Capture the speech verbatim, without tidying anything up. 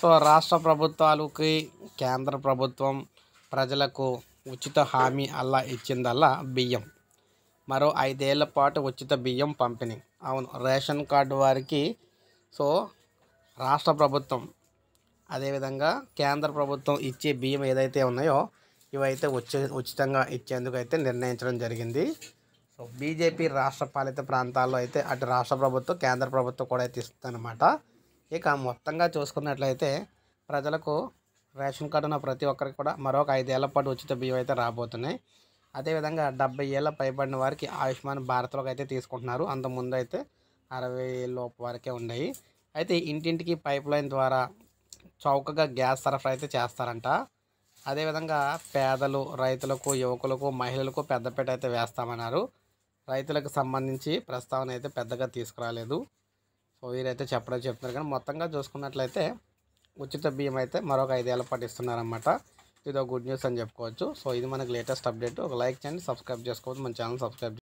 So రాష్ట్ర ప్రభుత్వాలకి కేంద్ర ప్రభుత్వం ప్రజలకు ఉచిత హామీ అలా ఇచ్చిందల్లా బియ్యం. మరో ఐదేళ్ల పాటు ఉచిత బియ్యం పంపిణీ. అవును, రేషన్ కార్డు వారికి సో రాష్ట్ర ప్రభుత్వం అదేవిధంగా కేంద్ర ప్రభుత్వం ఇచ్చే బియ్యం ఏదైతే ఉన్నాయో ఇవైతే ఉచి ఉచితంగా ఇచ్చేందుకు అయితే నిర్ణయించడం జరిగింది. సో బీజేపీ రాష్ట్ర పాలిత ప్రాంతాల్లో అయితే అటు రాష్ట్ర ప్రభుత్వం కేంద్ర ప్రభుత్వం కూడా అయితే ఇస్తుందన్నమాట. ఇక మొత్తంగా చూసుకున్నట్లయితే ప్రజలకు రేషన్ కార్డు ఉన్న ప్రతి ఒక్కరికి కూడా మరొక ఐదేళ్ల పాటు ఉచిత బియ్యం అయితే రాబోతున్నాయి. అదేవిధంగా డెబ్బై ఏళ్ళ పైబడిన వారికి ఆయుష్మాన్ భారత్లోకి అయితే తీసుకుంటున్నారు. అంతకుముందు అయితే అరవై లోపు వరకే ఉన్నాయి. అయితే ఇంటింటికి పైప్ లైన్ ద్వారా చౌకగా గ్యాస్ సరఫరా అయితే చేస్తారంట. అదేవిధంగా పేదలు, రైతులకు, యువకులకు, మహిళలకు పెద్దపీట అయితే వేస్తామన్నారు. రైతులకు సంబంధించి ప్రస్తావన అయితే పెద్దగా తీసుకురాలేదు. సో వీరైతే చెప్పడం చెప్తున్నారు. కానీ మొత్తంగా చూసుకున్నట్లయితే ఉచిత బియ్యం అయితే మరొక ఐదేళ్ల పాటు ఇస్తున్నారన్నమాట. ఇది ఒక గుడ్ న్యూస్ అని చెప్పుకోవచ్చు. సో ఇది మనకి లేటెస్ట్ అప్డేట్. ఒక లైక్ చేయండి, సబ్స్క్రైబ్ చేసుకోవద్దు, మన ఛానల్ సబ్స్క్రైబ్